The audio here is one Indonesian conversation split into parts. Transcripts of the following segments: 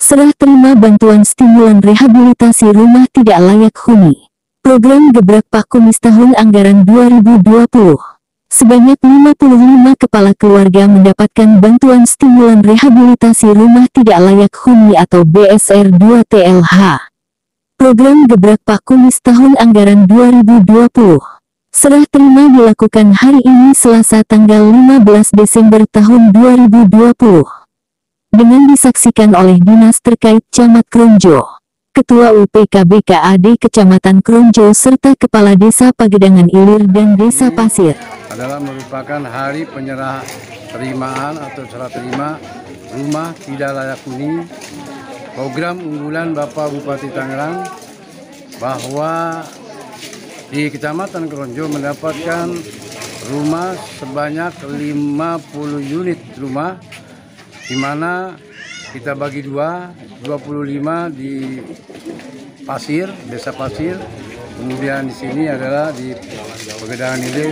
Serah terima bantuan stimulan rehabilitasi rumah tidak layak huni. Program Gebrak Pakumis tahun anggaran 2020. Sebanyak 55 kepala keluarga mendapatkan bantuan stimulan rehabilitasi rumah tidak layak huni atau BSR 2 TLH. Program Gebrak Pakumis tahun anggaran 2020. Serah terima dilakukan hari ini Selasa tanggal 15 Desember tahun 2020. Dengan disaksikan oleh dinas terkait Camat Kronjo, Ketua UPKBKAD Kecamatan Kronjo serta Kepala Desa Pagedangan Ilir dan Desa Pasir. Adalah merupakan hari penyerah terimaan atau serah terima rumah tidak layak huni program unggulan Bapak Bupati Tangerang, bahwa di Kecamatan Kronjo mendapatkan rumah sebanyak 50 unit rumah, di mana kita bagi 25 di Pasir, Desa Pasir, kemudian di sini adalah di Pagedangan Ilir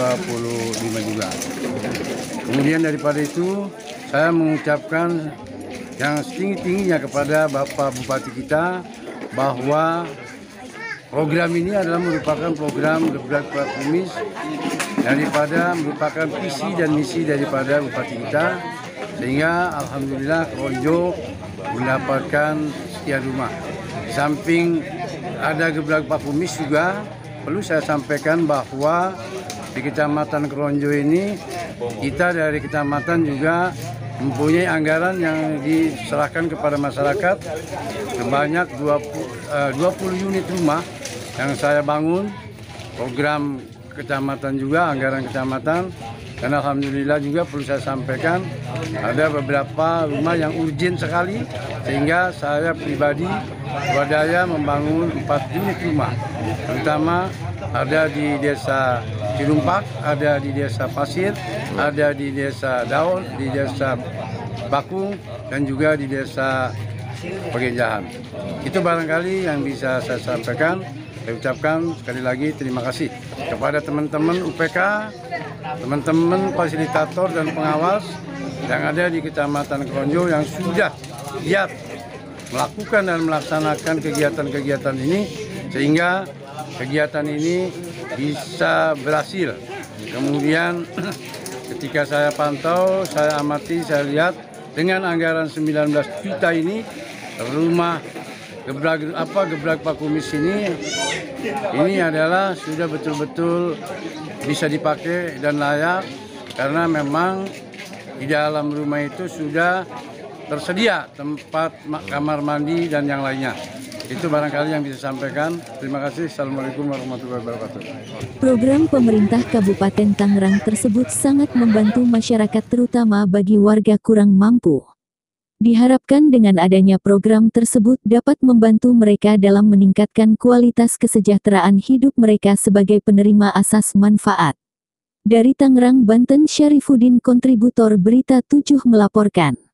25 juga. Kemudian daripada itu saya mengucapkan yang setinggi-tingginya kepada Bapak Bupati kita bahwa program ini adalah merupakan program Gebrak Pakumis daripada merupakan visi dan misi daripada Bupati kita, sehingga alhamdulillah Kronjo mendapatkan sekian rumah. Di samping ada Gebrak Pakumis juga perlu saya sampaikan bahwa di Kecamatan Kronjo ini kita dari kecamatan juga mempunyai anggaran yang diserahkan kepada masyarakat sebanyak 20 unit rumah yang saya bangun, program kecamatan juga, anggaran kecamatan. Dan alhamdulillah juga perlu saya sampaikan ada beberapa rumah yang urgent sekali, sehingga saya pribadi swadaya membangun 4 unit rumah, terutama ada di Desa Cilumpak, ada di Desa Pasir, ada di Desa Daun, di Desa Bakung, dan juga di Desa Pegenjahan. Itu barangkali yang bisa saya sampaikan. Saya ucapkan sekali lagi terima kasih kepada teman-teman UPK, teman-teman fasilitator dan pengawas yang ada di Kecamatan Kronjo yang sudah giat melakukan dan melaksanakan kegiatan-kegiatan ini, sehingga kegiatan ini bisa berhasil. Kemudian ketika saya pantau, saya amati, saya lihat dengan anggaran 19 juta ini rumah Gebrak Pakumis ini adalah sudah betul-betul bisa dipakai dan layak, karena memang di dalam rumah itu sudah tersedia tempat kamar mandi dan yang lainnya. Itu barangkali yang bisa sampaikan. Terima kasih. Assalamualaikum warahmatullahi wabarakatuh. Program pemerintah Kabupaten Tangerang tersebut sangat membantu masyarakat, terutama bagi warga kurang mampu. Diharapkan dengan adanya program tersebut dapat membantu mereka dalam meningkatkan kualitas kesejahteraan hidup mereka sebagai penerima asas manfaat. Dari Tangerang, Banten, Syarifuddin, kontributor Berita 7 melaporkan.